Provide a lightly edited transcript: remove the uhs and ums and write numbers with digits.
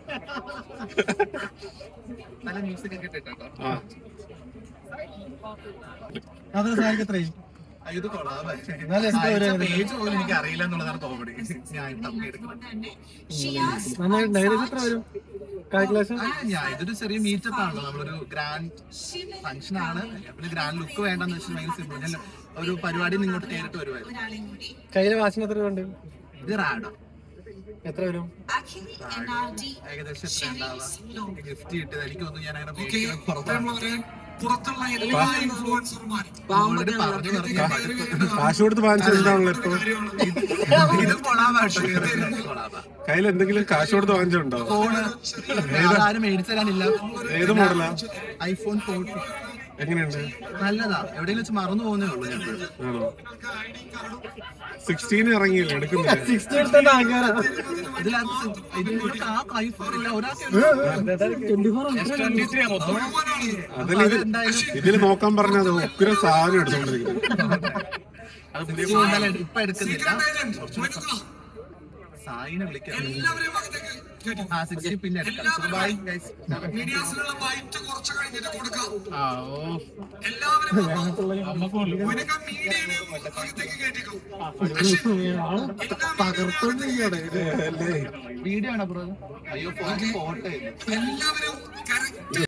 നല്ല മ്യൂസിക് ഒക്കെ ഇട്ടിട്ടോ. അത് സാരിക്ക് എത്രയും ഇത് കൊള്ളാം. പേജ് പോലും എനിക്ക് അറിയില്ല എന്നുള്ളതാണ് കോമഡി. ഞാൻ ഇതൊരു ചെറിയ മീറ്റപ്പ് ആണല്ലോ, നമ്മളൊരു ഗ്രാൻഡ് ഫംഗ്ഷൻ ആണ്. പിന്നെ ഗ്രാൻഡ് ലുക്ക് വേണ്ടെന്ന് വെച്ചാൽ ഭയങ്കര സിമ്പിൾ. ഞാൻ ഒരു പരിപാടി ഇങ്ങോട്ട് നേരിട്ട് വരുമായിരുന്നു. കയ്യിലെ വാച്ചിന് എത്ര ഉണ്ട്? ഇത് റാഡോ. എത്ര വരും? ഏകദേശം എത്ര ഉണ്ടാവാം? ഗിഫ്റ്റ് കിട്ടിയത് എനിക്കൊന്നും ഞാൻ അങ്ങനെ കാശ് കൊടുത്ത് വാങ്ങിച്ചെന്താണല്ലോ ഇപ്പൊ? കയ്യിൽ എന്തെങ്കിലും കാശ് കൊടുത്ത് വാങ്ങിച്ചിട്ടുണ്ടോ? ഫോണ് ആരും മേടിച്ചു തരാനില്ല. ഏത് മോഡലാ? iPhone 14. എങ്ങനെയുണ്ട്? നല്ലതാ. എവിടെയെങ്കിലും വെച്ച് മറന്നു പോകുന്നേ ഉള്ളൂ. ഞാൻ 16 ഇറങ്ങിയില്ല, എടുക്കുന്നില്ല. ഇതില് നോക്കാൻ പറഞ്ഞത് ഉഗ്ര സാധനം എടുത്തോണ്ടിരിക്കുന്നത്. ഇപ്പൊ എടുക്കുന്നില്ല. സായിനെ വിളിക്കാം. പിന്നെ വീഡിയോ ആണോ ബ്രോ? അയ്യോ ഫോട്ടോ